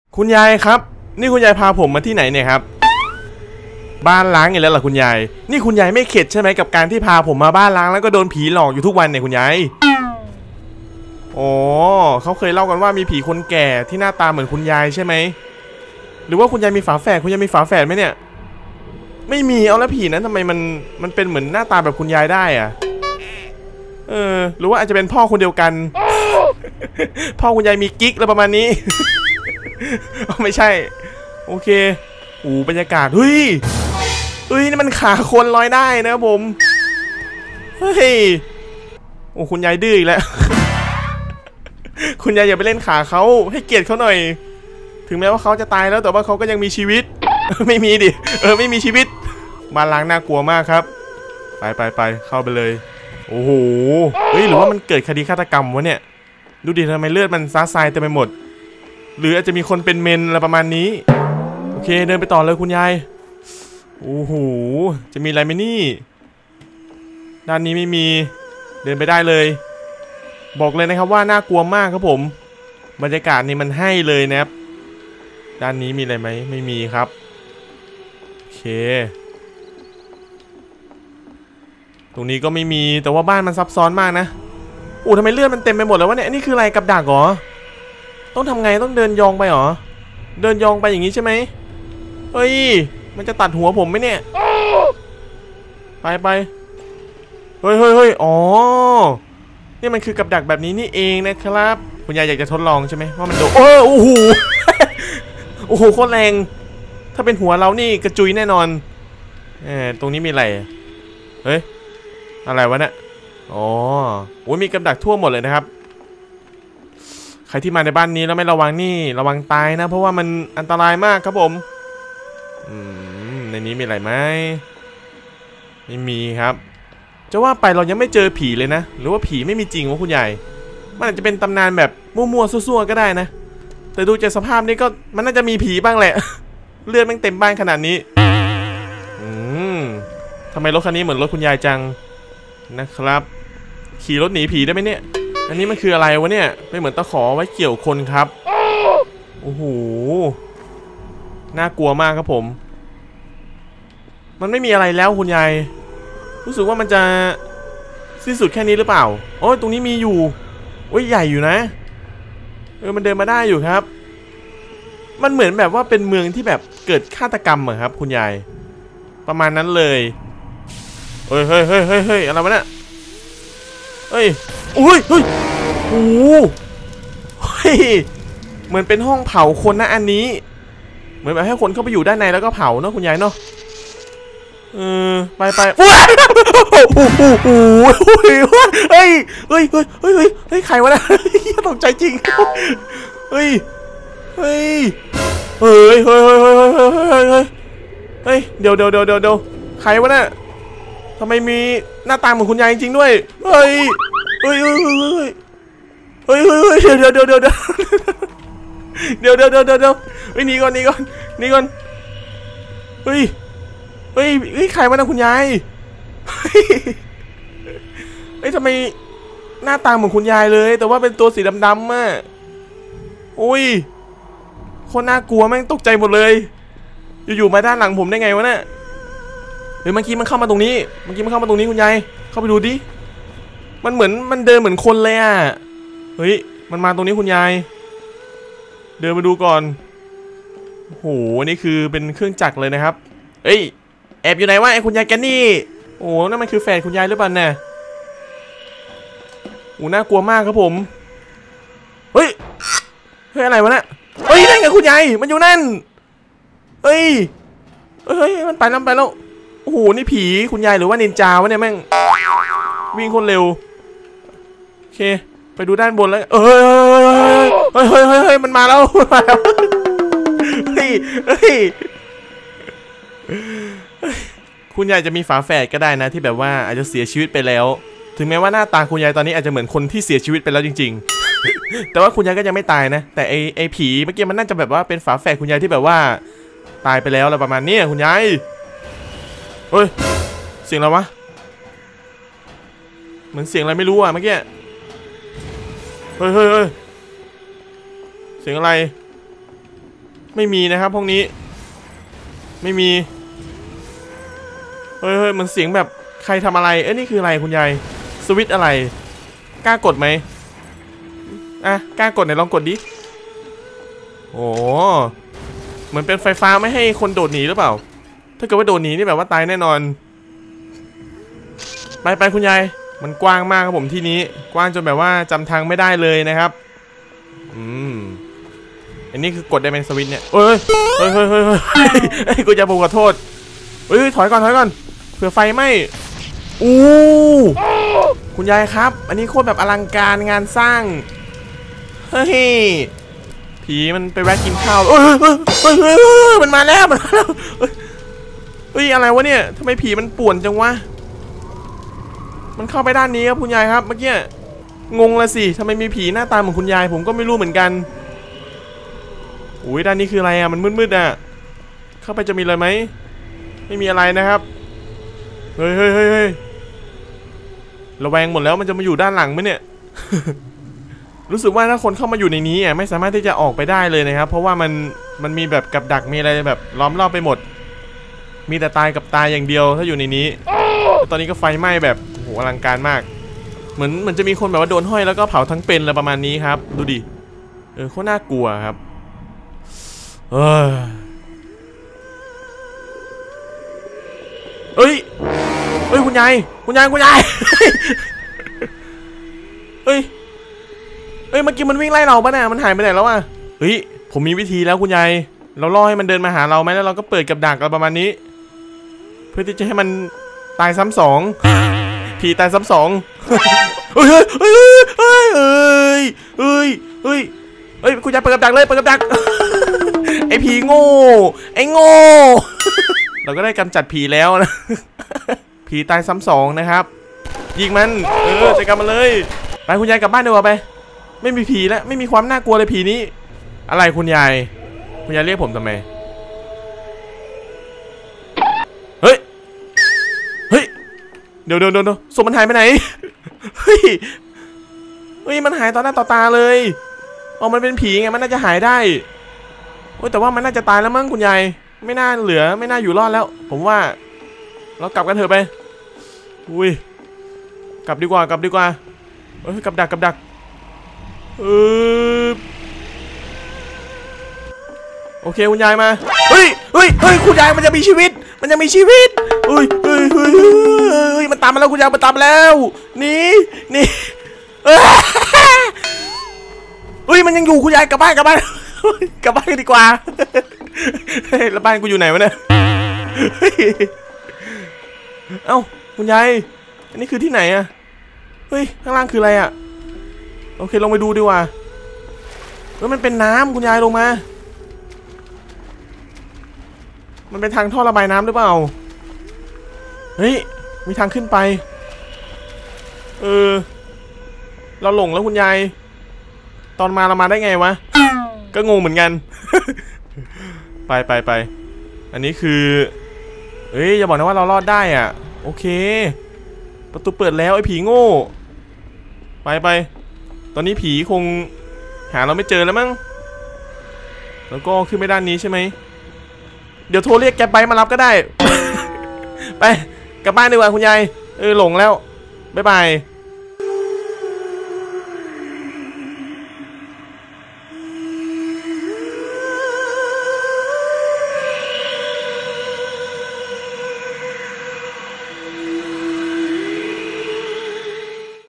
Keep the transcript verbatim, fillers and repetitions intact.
คุณยายครับนี่คุณยายพาผมมาที่ไหนเนี่ยครับบ้านล้างอีกแล้วเหรอคุณยายนี่คุณยายไม่เข็ดใช่ไหมกับการที่พาผมมาบ้านล้างแล้วก็โดนผีหลอกอยู่ทุกวันเนี่ยคุณยายอ๋อเขาเคยเล่ากันว่ามีผีคนแก่ที่หน้าตาเหมือนคุณยายใช่ไหมหรือว่าคุณยายมีฝาแฝดคุณยายมีฝาแฝดไหมเนี่ยไม่มีเอาแล้วผีนั้นทำไมมันมันเป็นเหมือนหน้าตาแบบคุณยายได้อะเออหรือว่าอาจจะเป็นพ่อคนเดียวกันพ่อคุณยายมีกิ๊กอะไรประมาณนี้ ไม่ใช่โอเคโอ้บรรยากาศเฮ้ยเฮ้ยนี่มันขาคนลอยได้นะครับผมเฮ้ยโอ้คุณยายดื้ออีกแล้ว คุณยายอย่าไปเล่นขาเขาให้เกียรติเขาหน่อยถึงแม้ว่าเขาจะตายแล้วแต่ว่าเขาก็ยังมีชีวิต ไม่มีดิเออไม่มีชีวิตบ้านล้างน่ากลัวมากครับไปไปไปเข้าไปเลยโอ้โหเฮ้ยหรือว่ามันเกิดคดีฆาตกรรมวะเนี่ยดูดิทำไมเลือดมันซ่าทรายเต็มไปหมดหรืออาจจะมีคนเป็นเมนอะไรประมาณนี้โอเคเดินไปต่อเลยคุณยายโอ้โหจะมีอะไรไหมนี่ด้านนี้ไม่มีเดินไปได้เลยบอกเลยนะครับว่าน่ากลัวมากครับผมบรรยากาศนี่มันให้เลยนะครับด้านนี้มีอะไรไหมไม่มีครับโอเคตรงนี้ก็ไม่มีแต่ว่าบ้านมันซับซ้อนมากนะโอ้ทำไมเลือดมันเต็มไปหมดแล้ววะเนี่ยนี่คืออะไรกับดักเหรอต้องทำไงต้องเดินยองไปเหรอเดินยองไปอย่างนี้ใช่ไหมเฮ้ยมันจะตัดหัวผมไหมเนี่ยไปไปเฮ้ยเฮ้ยเฮ้ยอ๋อนี่มันคือกับดักแบบนี้นี่เองนะครับคุณยายอยากจะทดลองใช่ไหมว่ามันโดนโอ้โอ้โห โอ้โหโคตรแรงถ้าเป็นหัวเรานี่กระจุยแน่นอนเออตรงนี้มีอะไรเฮ้ยอะไรวะเนี่ยอ๋อโอ้ยมีกับดักทั่วหมดเลยนะครับใครที่มาในบ้านนี้แล้วไม่ระวังนี่ระวังตายนะเพราะว่ามันอันตรายมากครับผมอืมในนี้มีอะไรไหมไม่มีครับจะว่าไปเรายังไม่เจอผีเลยนะหรือว่าผีไม่มีจริงวะคุณใหญ่มันอาจจะเป็นตำนานแบบมั่วๆซั่วๆก็ได้นะแต่ดูจากสภาพนี้ก็มันน่าจะมีผีบ้างแหละ เลือดแม่งเต็มบ้านขนาดนี้อืมทำไมรถคันนี้เหมือนรถคุณยายจังนะครับขี่รถหนีผีได้ไหมเนี่ยอันนี้มันคืออะไรวะเนี่ยไม่เหมือนตะขอไว้เกี่ยวคนครับโอ้โหน่ากลัวมากครับผมมันไม่มีอะไรแล้วคุณยายรู้สึกว่ามันจะสิ้นสุดแค่นี้หรือเปล่าโอ้ยตรงนี้มีอยู่โอ้ยใหญ่อยู่นะเออมันเดินมาได้อยู่ครับมันเหมือนแบบว่าเป็นเมืองที่แบบเกิดฆาตกรรมอะครับคุณยายประมาณนั้นเลยเฮ้ยเฮ้ยเฮ้ยเฮ้ยเฮ้ยอะไรวะเนี่ยเฮ้ยอุ้ยเฮ้ยโอ้เฮ้ยเหมือนเป็นห้องเผาคนนะอันนี้เหมือนแบบให้คนเข้าไปอยู่ด้านในแล้วก็เผาเนาะคุณยายเนาะเออไปไปโอ้ยโอ้โหเฮ้ยเฮ้ยเฮ้ยเฮ้ยเฮ้ยเฮ้ยใครวะเนี่ยตกใจจริงเฮ้ยเฮ้ยเฮ้ยเฮ้ยเฮ้ยเฮ้ยเฮ้ยเฮ้ยเฮ้ยเฮ้ยเดี๋ยวเดี๋ยวเดี๋ยวเดี๋ยวเดี๋ยวใครวะเนี่ยทำไมมีหน้าตาเหมือนคุณยายจริงด้วยเฮ้ยเฮ้ยเฮ้ยเฮ้ยเฮ้ยเฮ้ยเฮ้ยเดี๋ยวเดี๋ยวเดี๋ยวเดี๋ยวเดี๋ยวเดี๋ยวเดี๋ยวเดี๋ยวเดี๋ยวเฮ้ยหนีก่อนหนีก่อนหนีก่อนเฮ้ยเฮ้ยเฮ้ยใครวะนะคุณยายเฮ้ยทำไมหน้าตาเหมือนคุณยายเลยแต่ว่าเป็นตัวสีดำๆอ่ะโอ้ยคนน่ากลัวแม่งตกใจหมดเลยอยู่ๆมาด้านหลังผมได้ไงวะเนี่ยเฮ้ยเมื่อกี้มันเข้ามาตรงนี้เมื่อกี้มันเข้ามาตรงนี้คุณยายเข้าไปดูดิมันเหมือนมันเดินเหมือนคนเลยอ่ะเฮ้ยมันมาตรงนี้คุณยายเดินมาดูก่อนโอ้โหนี่คือเป็นเครื่องจักรเลยนะครับเอ้ยแอบอยู่ไหนวะไอ้คุณยายแกนี่โอ้นั่นมันคือแฟนคุณยายหรือเปล่าเนี่ยโอ้น่ากลัวมากครับผมเฮ้ยเฮ้ยอะไรวะเนี่ยเฮ้ยนั่นไงคุณยายมันอยู่นั่นเฮ้ยเฮ้ยมันไปแล้วไปแล้วโอ้โหนี่ผีคุณยายหรือว่านินจาวะเนี่ยแม่งวิ่งคนเร็วโอเคไปดูด้านบนแล้วเฮ้ยเฮ้ยเฮ้ยเฮ้ยเฮ้ยมันมาแล้วมาแล้วเฮ้ยเฮ้ยคุณยายจะมีฝาแฝดก็ได้นะที่แบบว่าอาจจะเสียชีวิตไปแล้วถึงแม้ว่าหน้าตาคุณยายตอนนี้อาจจะเหมือนคนที่เสียชีวิตไปแล้วจริงๆแต่ว่าคุณยายก็ยังไม่ตายนะแต่ไอไอผีเมื่อกี้มันน่าจะแบบว่าเป็นฝาแฝดคุณยายที่แบบว่าตายไปแล้วอะไรประมาณนี้คุณยายเฮ้ยเสียงอะไรวะเหมือนเสียงอะไรไม่รู้อ่ะเมื่อกี้เฮ้ยเฮ้ยเฮ้ยเสียงอะไรไม่มีนะครับพวกนี้ไม่มีเฮ้ยเฮ้ยมันเสียงแบบใครทำอะไรเอ้ยนี่คืออะไรคุณยายสวิตช์อะไรกล้ากดไหมอ่ะกล้ากดไหนลองกดดิโอ้เหมือนเป็นไฟฟ้าไม่ให้คนโดดหนีหรือเปล่าถ้าเกิดว่าโดดหนีนี่แบบว่าตายแน่นอนไปไปคุณยายมันกว้างมากครับผมที่นี้กว้างจนแบบว่าจำทางไม่ได้เลยนะครับอืมอันนี้คือกดได้เป็นสวิตช์เนี่ยเฮ้ยเฮ้ยเฮ้ยเฮ้ยเฮ้ยกูจะบอกขอโทษเฮ้ยถอยก่อนถอยก่อนเผื่อไฟไหม้อู้คุณยายครับอันนี้โคตรแบบอลังการงานสร้างเฮ้ยผีมันไปแวะกินข้าวเฮ้ยเฮ้ยเฮ้ยเฮ้ยมันมาแล้วมันมาแล้วเฮ้ยอะไรวะเนี่ยทำไมผีมันป่วนจังวะมันเข้าไปด้านนี้ครับคุณยายครับเมื่อกี้งงละสิทำไมมีผีหน้าตาเหมือนคุณยายผมก็ไม่รู้เหมือนกันอุ้ยด้านนี้คืออะไรอ่ะมันมืดๆอ่ะเข้าไปจะมีอะไรไหมไม่มีอะไรนะครับเฮ้ยเฮ้ยเฮ้ยเฮ้ยระแวงหมดแล้วมันจะมาอยู่ด้านหลังไหมเนี่ย รู้สึกว่าถ้าคนเข้ามาอยู่ในนี้อ่ะไม่สามารถที่จะออกไปได้เลยนะครับเพราะว่ามันมันมีแบบกับดักมีอะไรแบบล้อมรอบไปหมดมีแต่ตายกับตายอย่างเดียวถ้าอยู่ในนี้ตอนนี้ก็ไฟไหม้แบบโหอลังการมากเหมือนเหมือนจะมีคนแบบว่าโดนห้อยแล้วก็เผาทั้งเป็นอะไรประมาณนี้ครับดูดิเออโคตรน่ากลัวครับเฮ้ยเอ้ยเอ้ยคุณยายคุณยายคุณยายเฮ้ยเอ้ยเมื่อกี้มันวิ่งไล่เราปะเนี่ยมันหายไปไหนแล้ววะเฮ้ยผมมีวิธีแล้วคุณยายเราล่อให้มันเดินมาหาเราไหมแล้วเราก็เปิดกับดักอะไรประมาณนี้เพื่อที่จะให้มันตายซ้ำสองผีตายซ้ำสองเฮ้ยเฮ้ยเฮ้ยเฮ้ยเฮ้ยเฮ้ยเฮ้ยคุณยายเปิดกับดักเลยเปิดกับดักไอ้ผีโง่ไอ้โง่เราก็ได้กำจัดผีแล้วนะผีตายซ้ำสองนะครับยิงมันเออจัดการมันเลยไปคุณยายกลับบ้านดีกว่าไปไม่มีผีแล้วไม่มีความน่ากลัวเลยผีนี้อะไรคุณยายคุณยายเรียกผมทำไมเฮ้ยเฮ้ยเดี๋ยวเดี๋ยวเดี๋ยวศพมันหายไปไหนเฮ้ยเฮ้ยมันหายต่อหน้าต่อตาเลยอ๋อมันเป็นผีไงมันน่าจะหายได้โอ้แต่ว่ามันน่าจะตายแล้วมั้งคุณยายไม่น่าเหลือไม่น่าอยู่รอดแล้วผมว่าเรากลับกันเถอะไปอุ้ยกลับดีกว่ากลับดีกว่าเฮ้ยกับดักกับดักเออโอเคคุณยายมาเฮ้ยเฮ้ยเฮ้ยคุณยายมันจะมีชีวิตมันจะมีชีวิตเฮ้ยเฮ้ยเฮ้ยเฮ้ยมันตามมาแล้วคุณยายมันตามมาแล้วนี่นี่เฮ้ยมันยังอยู่คุณยายกลับบ้านกลับบ้านกลับบ้านดีกว่าแล้วบ้านกูอยู่ไหนวะเนี่ยเอ้าคุณยายอันนี้คือที่ไหนอะเฮ้ยข้างล่างคืออะไรอะโอเคลงไปดูดีกว่าเฮ้ยมันเป็นน้ำคุณยายลงมามันเป็นทางท่อระบายน้ำหรือเปล่าเฮ้ยมีทางขึ้นไปเออเราหลงแล้วคุณยายตอนมาเรามาได้ไงวะก็งงเหมือนกันไปไปไปอันนี้คือเฮ้ยอย่าบอกนะว่าเรารอดได้อ่ะโอเคประตูเปิดแล้วไอ้ผีโง่ไปไปตอนนี้ผีคงหาเราไม่เจอแล้วมั้งแล้วก็ขึ้นไปด้านนี้ใช่ไหมเดี๋ยวโทรเรียกแกไปมารับก็ได้ ไปกลับบ้านดีกว่าคุณยายเออหลงแล้วบ๊ายบาย